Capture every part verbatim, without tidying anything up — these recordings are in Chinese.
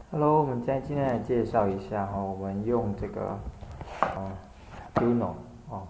Hello，我们再今天来介绍一下哈、哦，我们用这个呃 Uno 哦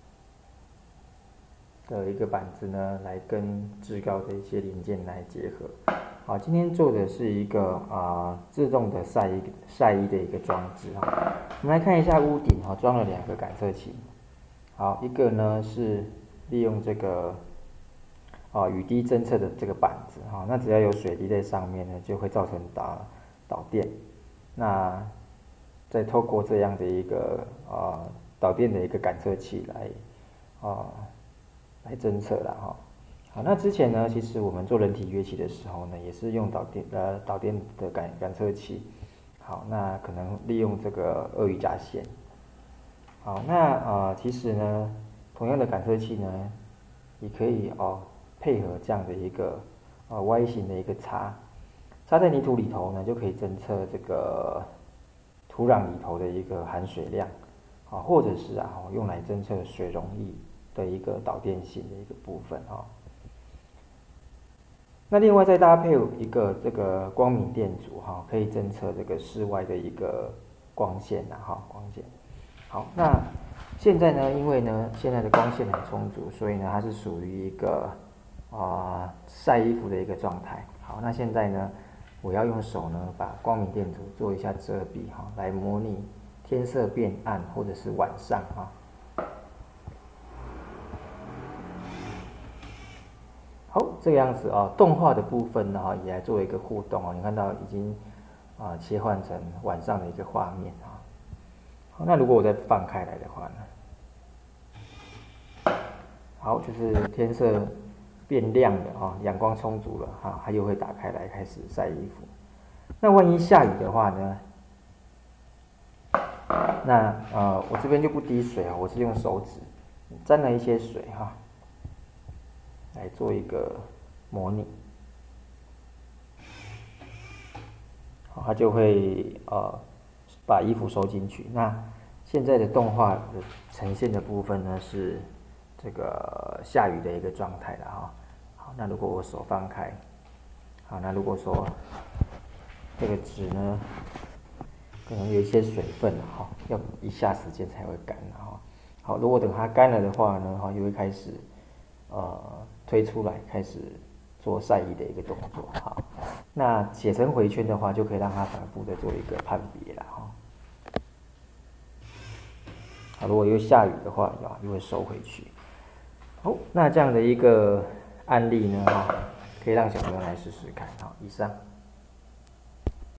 的一个板子呢，来跟志高的一些零件来结合。好，今天做的是一个啊、呃、自动的晒衣晒衣的一个装置哈。我们来看一下屋顶哈、哦，装了两个感测器。好，一个呢是利用这个啊、呃、雨滴侦测的这个板子哈、哦，那只要有水滴在上面呢，就会造成导导电。那再透过这样的一个呃导电的一个感测器来啊、呃、来侦测了哈。好，那之前呢，其实我们做人体乐器的时候呢，也是用导电呃导电的感感测器。好，那可能利用这个鳄鱼夹线。好，那呃其实呢，同样的感测器呢，也可以哦配合这样的一个呃 Y 型的一个插。插在泥土里头呢，就可以侦测这个土壤里头的一个含水量，啊，或者是啊用来侦测水溶液的一个导电性的一个部分啊。那另外再搭配一个这个光敏电阻哈，可以侦测这个室外的一个光线呐哈光线。好，那现在呢，因为呢现在的光线很充足，所以呢它是属于一个啊晒衣服的一个状态。好，那现在呢。我要用手呢，把光明电阻做一下遮蔽哈，来模拟天色变暗或者是晚上哈。好，这个样子啊，动画的部分呢，也来做一个互动哦。你看到已经啊切换成晚上的一个画面啊。好，那如果我再放开来的话呢，好，就是天色变亮了啊，阳光充足了哈，它又会打开来开始晒衣服。那万一下雨的话呢？那呃，我这边就不滴水啊，我是用手指沾了一些水哈，来做一个模拟，好，它就会呃把衣服收进去。那现在的动画的呈现的部分呢是这个下雨的一个状态了哈。好，那如果我手放开，好，那如果说这个纸呢？可能有一些水分哈，要一下时间才会干哈。好，如果等它干了的话呢，哈，就会开始呃推出来，开始做晒衣的一个动作哈。那写成回圈的话，就可以让它反复的做一个判别了哈。好，如果又下雨的话，啊，又会收回去。好，那这样的一个案例呢，哈，可以让小朋友来试试看。好，以上。